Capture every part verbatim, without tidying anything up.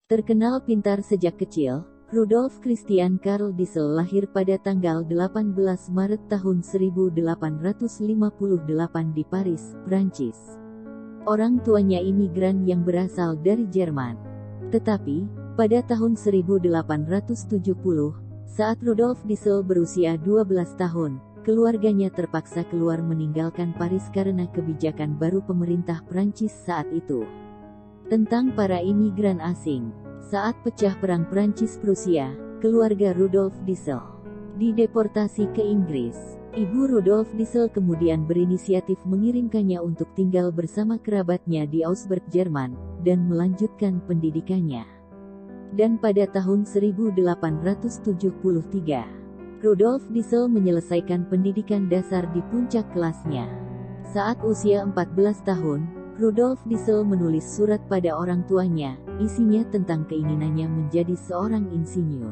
Terkenal pintar sejak kecil, Rudolf Christian Karl Diesel lahir pada tanggal delapan belas Maret tahun seribu delapan ratus lima puluh delapan di Paris, Prancis. Orang tuanya imigran yang berasal dari Jerman. Tetapi, pada tahun seribu delapan ratus tujuh puluh, saat Rudolf Diesel berusia dua belas tahun, keluarganya terpaksa keluar meninggalkan Paris karena kebijakan baru pemerintah Prancis saat itu. Tentang para imigran asing. Saat pecah perang Prancis-Prusia, keluarga Rudolf Diesel dideportasi ke Inggris. Ibu Rudolf Diesel kemudian berinisiatif mengirimkannya untuk tinggal bersama kerabatnya di Augsburg, Jerman, dan melanjutkan pendidikannya. Dan pada tahun seribu delapan ratus tujuh puluh tiga, Rudolf Diesel menyelesaikan pendidikan dasar di puncak kelasnya. Saat usia empat belas tahun, Rudolf Diesel menulis surat pada orang tuanya, isinya tentang keinginannya menjadi seorang insinyur.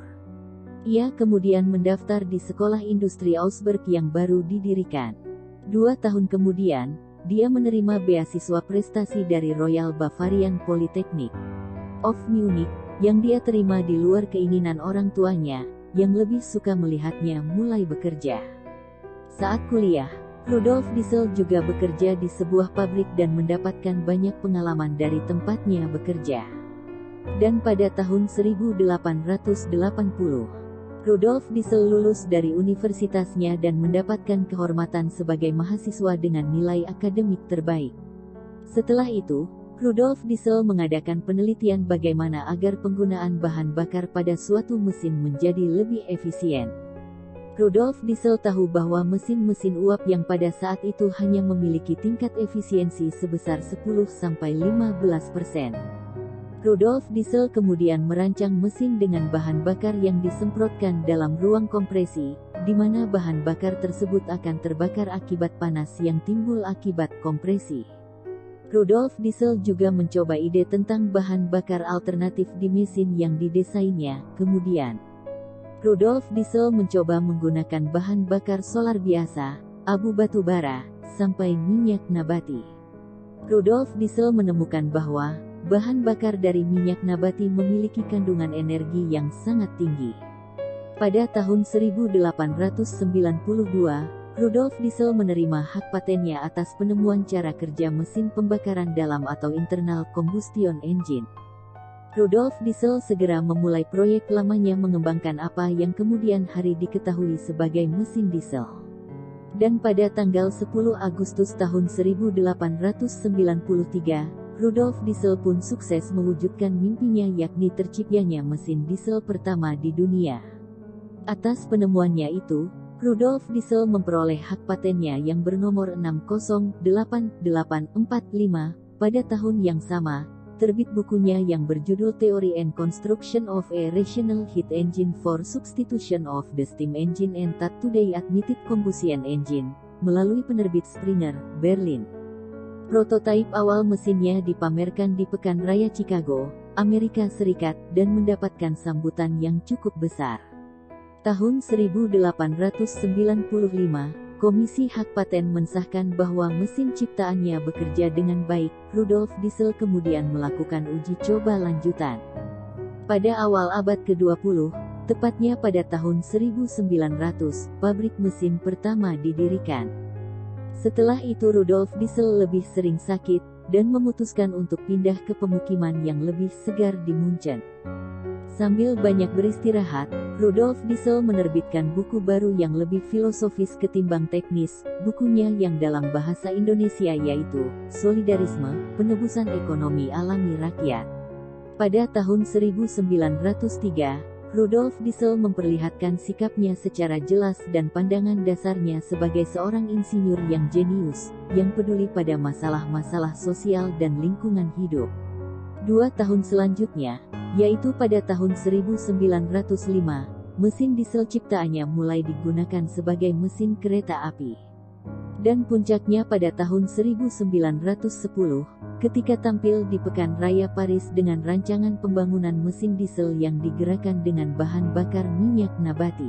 Ia kemudian mendaftar di Sekolah Industri Augsburg yang baru didirikan. Dua tahun kemudian, dia menerima beasiswa prestasi dari Royal Bavarian Polytechnic of Munich, yang dia terima di luar keinginan orang tuanya, yang lebih suka melihatnya mulai bekerja. Saat kuliah, Rudolf Diesel juga bekerja di sebuah pabrik dan mendapatkan banyak pengalaman dari tempatnya bekerja. Dan pada tahun seribu delapan ratus delapan puluh, Rudolf Diesel lulus dari universitasnya dan mendapatkan kehormatan sebagai mahasiswa dengan nilai akademik terbaik. Setelah itu, Rudolf Diesel mengadakan penelitian bagaimana agar penggunaan bahan bakar pada suatu mesin menjadi lebih efisien. Rudolf Diesel tahu bahwa mesin-mesin uap yang pada saat itu hanya memiliki tingkat efisiensi sebesar sepuluh sampai lima belas persen. Rudolf Diesel kemudian merancang mesin dengan bahan bakar yang disemprotkan dalam ruang kompresi, di mana bahan bakar tersebut akan terbakar akibat panas yang timbul akibat kompresi. Rudolf Diesel juga mencoba ide tentang bahan bakar alternatif di mesin yang didesainnya. Kemudian, Rudolf Diesel mencoba menggunakan bahan bakar solar biasa, abu batu bara, sampai minyak nabati. Rudolf Diesel menemukan bahwa bahan bakar dari minyak nabati memiliki kandungan energi yang sangat tinggi. Pada tahun seribu delapan ratus sembilan puluh dua, Rudolf Diesel menerima hak patennya atas penemuan cara kerja mesin pembakaran dalam atau internal combustion engine. Rudolf Diesel segera memulai proyek lamanya mengembangkan apa yang kemudian hari diketahui sebagai mesin diesel. Dan pada tanggal sepuluh Agustus tahun seribu delapan ratus sembilan puluh tiga, Rudolf Diesel pun sukses mewujudkan mimpinya, yakni terciptanya mesin diesel pertama di dunia. Atas penemuannya itu, Rudolf Diesel memperoleh hak patennya yang bernomor enam nol delapan delapan empat lima. Pada tahun yang sama, terbit bukunya yang berjudul Theory and Construction of a Rational Heat Engine for Substitution of the Steam Engine and that Today Admitted Combustion Engine, melalui penerbit Springer, Berlin. Prototipe awal mesinnya dipamerkan di Pekan Raya Chicago, Amerika Serikat, dan mendapatkan sambutan yang cukup besar. Tahun seribu delapan ratus sembilan puluh lima, Komisi Hak Paten mensahkan bahwa mesin ciptaannya bekerja dengan baik. Rudolf Diesel kemudian melakukan uji coba lanjutan. Pada awal abad ke dua puluh, tepatnya pada tahun seribu sembilan ratus, pabrik mesin pertama didirikan. Setelah itu Rudolf Diesel lebih sering sakit, dan memutuskan untuk pindah ke pemukiman yang lebih segar di Munchen. Sambil banyak beristirahat, Rudolf Diesel menerbitkan buku baru yang lebih filosofis ketimbang teknis. Bukunya yang dalam bahasa Indonesia yaitu Solidarisme, Penebusan Ekonomi Alami Rakyat. Pada tahun seribu sembilan ratus tiga, Rudolf Diesel memperlihatkan sikapnya secara jelas dan pandangan dasarnya sebagai seorang insinyur yang jenius, yang peduli pada masalah-masalah sosial dan lingkungan hidup. Dua tahun selanjutnya, yaitu pada tahun seribu sembilan ratus lima, mesin diesel ciptaannya mulai digunakan sebagai mesin kereta api. Dan puncaknya pada tahun seribu sembilan ratus sepuluh, ketika tampil di Pekan Raya Paris dengan rancangan pembangunan mesin diesel yang digerakkan dengan bahan bakar minyak nabati.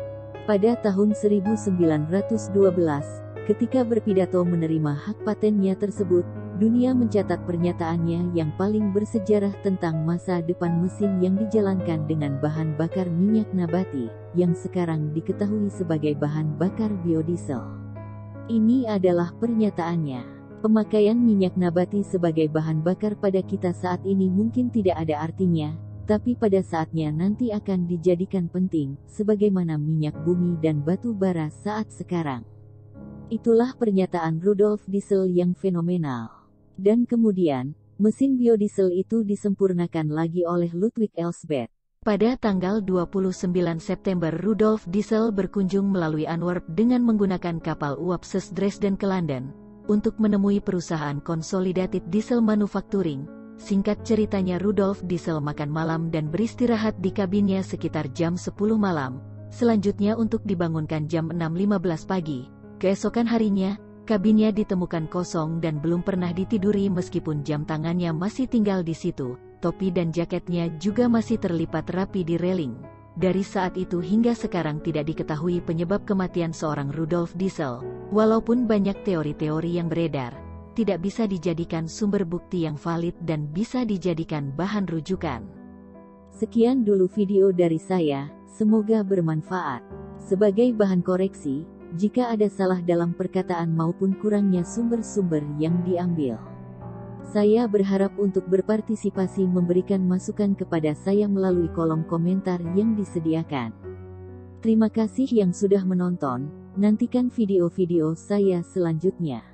Pada tahun seribu sembilan ratus dua belas, ketika berpidato menerima hak patennya tersebut, Dunia mencatat pernyataannya yang paling bersejarah tentang masa depan mesin yang dijalankan dengan bahan bakar minyak nabati, yang sekarang diketahui sebagai bahan bakar biodiesel. Ini adalah pernyataannya. Pemakaian minyak nabati sebagai bahan bakar pada kita saat ini mungkin tidak ada artinya, tapi pada saatnya nanti akan dijadikan penting, sebagaimana minyak bumi dan batu bara saat sekarang. Itulah pernyataan Rudolf Diesel yang fenomenal. Dan kemudian, mesin biodiesel itu disempurnakan lagi oleh Ludwig Elsbeth. Pada tanggal dua puluh sembilan September Rudolf Diesel berkunjung melalui Antwerp dengan menggunakan kapal uap ses Dresden ke London, untuk menemui perusahaan Consolidated Diesel Manufacturing. Singkat ceritanya Rudolf Diesel makan malam dan beristirahat di kabinnya sekitar jam sepuluh malam, selanjutnya untuk dibangunkan jam enam lima belas pagi. Keesokan harinya, kabinnya ditemukan kosong dan belum pernah ditiduri meskipun jam tangannya masih tinggal di situ, topi dan jaketnya juga masih terlipat rapi di reling. Dari saat itu hingga sekarang tidak diketahui penyebab kematian seorang Rudolf Diesel, walaupun banyak teori-teori yang beredar, tidak bisa dijadikan sumber bukti yang valid dan bisa dijadikan bahan rujukan. Sekian dulu video dari saya, semoga bermanfaat. Sebagai bahan koreksi, jika ada salah dalam perkataan maupun kurangnya sumber-sumber yang diambil, saya berharap untuk berpartisipasi memberikan masukan kepada saya melalui kolom komentar yang disediakan. Terima kasih yang sudah menonton, nantikan video-video saya selanjutnya.